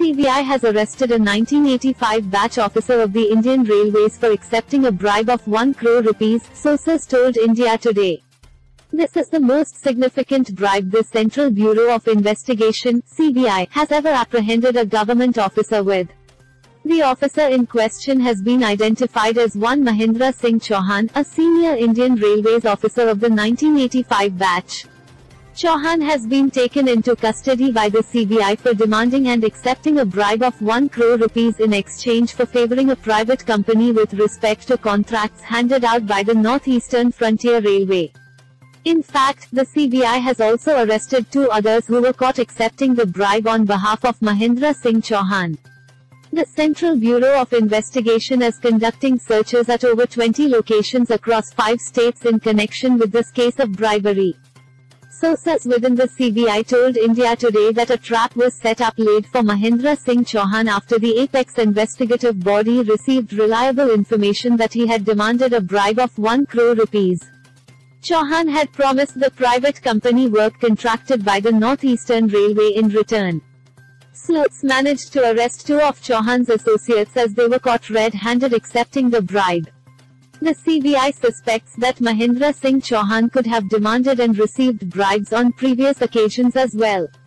CBI has arrested a 1985 batch officer of the Indian Railways for accepting a bribe of 1 crore rupees, sources told India Today. This is the most significant bribe the Central Bureau of Investigation (CBI) has ever apprehended a government officer with. The officer in question has been identified as one Mahendra Singh Chauhan, a senior Indian Railways officer of the 1985 batch. Chauhan has been taken into custody by the CBI for demanding and accepting a bribe of 1 crore rupees in exchange for favouring a private company with respect to contracts handed out by the North Eastern Frontier Railway. In fact, the CBI has also arrested 2 others who were caught accepting the bribe on behalf of Mahendra Singh Chauhan. The Central Bureau of Investigation is conducting searches at over 20 locations across 5 states in connection with this case of bribery. Sources within the CBI told India Today that a trap was set up laid for Mahendra Singh Chauhan after the apex investigative body received reliable information that he had demanded a bribe of 1 crore rupees. Chauhan had promised the private company work contracted by the North Eastern Railway in return. Sleuths managed to arrest 2 of Chauhan's associates as they were caught red-handed accepting the bribe. The CBI suspects that Mahendra Singh Chauhan could have demanded and received bribes on previous occasions as well.